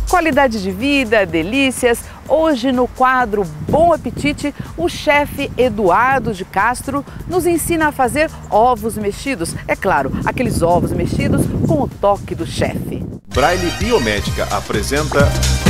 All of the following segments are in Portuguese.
Qualidade de vida, delícias. Hoje no quadro Bom Apetite, o chefe Eduardo de Castro nos ensina a fazer ovos mexidos. É claro, aqueles ovos mexidos com o toque do chefe. Braille Biomédica apresenta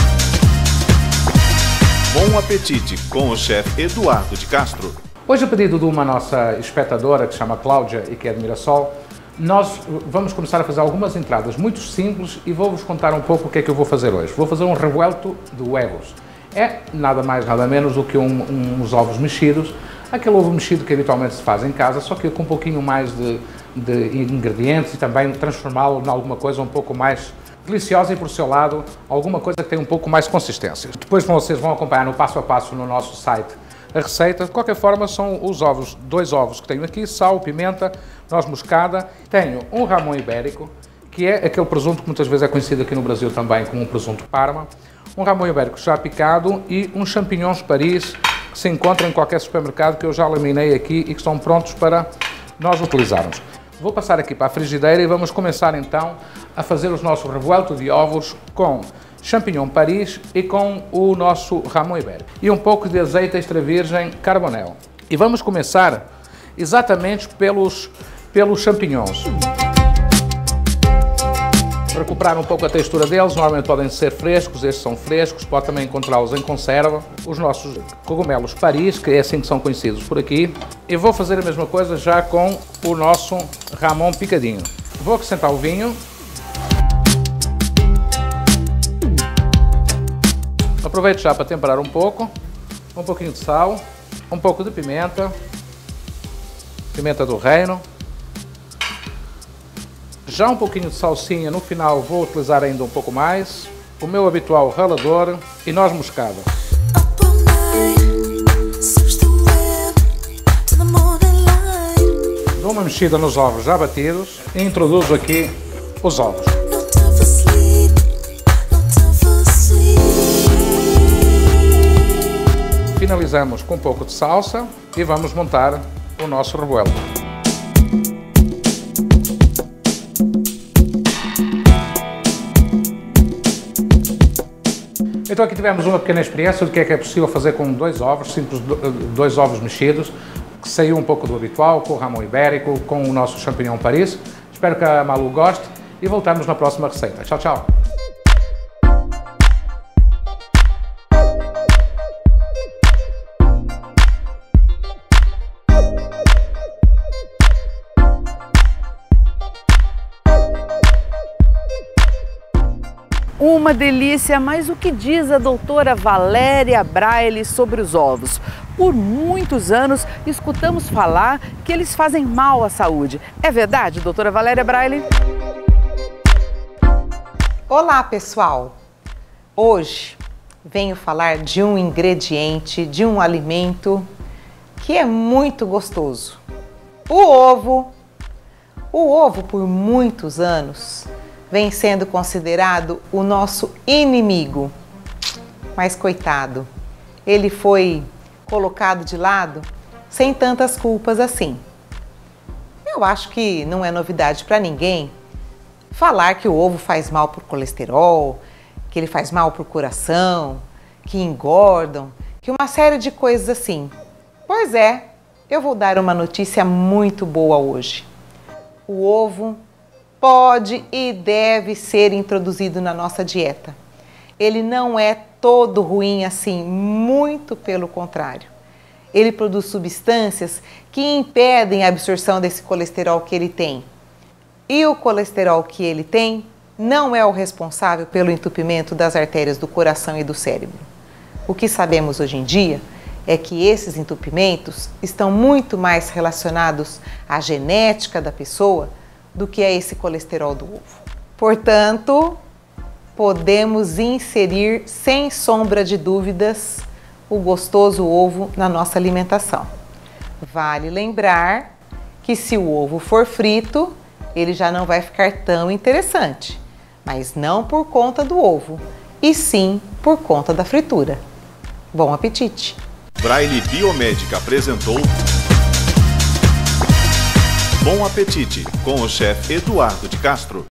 Bom Apetite com o chefe Eduardo de Castro. Hoje, a pedido de uma nossa espectadora que se chama Cláudia e que é de Mirassol, nós vamos começar a fazer algumas entradas muito simples e vou-vos contar um pouco o que é que eu vou fazer hoje. Vou fazer um revuelto de huevos. É nada mais, nada menos do que uns ovos mexidos, aquele ovo mexido que habitualmente se faz em casa, só que com um pouquinho mais de ingredientes e também transformá-lo em alguma coisa um pouco mais deliciosa e, por seu lado, alguma coisa que tem um pouco mais de consistência. Depois vocês vão acompanhar no passo a passo no nosso site a receita. De qualquer forma, são os ovos, 2 ovos que tenho aqui, sal, pimenta, noz moscada. Tenho um Ramon Ibérico, que é aquele presunto que muitas vezes é conhecido aqui no Brasil também como um presunto Parma. Um Ramon Ibérico já picado e uns champignons Paris que se encontram em qualquer supermercado, que eu já laminei aqui e que estão prontos para nós utilizarmos. Vou passar aqui para a frigideira e vamos começar então a fazer os nossos revuelto de ovos com champignon Paris e com o nosso Ramon Ibérico. E um pouco de azeite extra virgem Carbonel. E vamos começar exatamente pelos champignons. Recuperar um pouco a textura deles, normalmente podem ser frescos, estes são frescos, pode também encontrá-los em conserva. Os nossos cogumelos Paris, que é assim que são conhecidos por aqui. E vou fazer a mesma coisa já com o nosso Ramon picadinho. Vou acrescentar o vinho. Aproveito já para temperar um pouquinho de sal, um pouco de pimenta, pimenta do reino. Já um pouquinho de salsinha, no final vou utilizar ainda um pouco mais. O meu habitual ralador e noz moscada. Dou uma mexida nos ovos já batidos e introduzo aqui os ovos. Finalizamos com um pouco de salsa e vamos montar o nosso revuelto. Então aqui tivemos uma pequena experiência do que é possível fazer com 2 ovos, simples 2 ovos mexidos, que saiu um pouco do habitual, com o Ramon Ibérico, com o nosso champignon Paris. Espero que a Malu goste e voltamos na próxima receita. Tchau, tchau! Uma delícia, mas o que diz a doutora Valéria Braille sobre os ovos? Por muitos anos escutamos falar que eles fazem mal à saúde. É verdade, doutora Valéria Braille? Olá, pessoal! Hoje venho falar de um ingrediente, de um alimento que é muito gostoso. O ovo. O ovo, por muitos anos, vem sendo considerado o nosso inimigo. Mas coitado, ele foi colocado de lado sem tantas culpas assim. Eu acho que não é novidade para ninguém falar que o ovo faz mal para o colesterol, que ele faz mal para o coração, que engordam, que uma série de coisas assim. Pois é, eu vou dar uma notícia muito boa hoje. O ovo pode e deve ser introduzido na nossa dieta. Ele não é todo ruim assim, muito pelo contrário. Ele produz substâncias que impedem a absorção desse colesterol que ele tem. E o colesterol que ele tem não é o responsável pelo entupimento das artérias do coração e do cérebro. O que sabemos hoje em dia é que esses entupimentos estão muito mais relacionados à genética da pessoa do que é esse colesterol do ovo. Portanto, podemos inserir sem sombra de dúvidas o gostoso ovo na nossa alimentação. Vale lembrar que se o ovo for frito, ele já não vai ficar tão interessante, mas não por conta do ovo, e sim por conta da fritura. Bom apetite! Braille Biomédica apresentou Bom Apetite com o chefe Eduardo de Castro.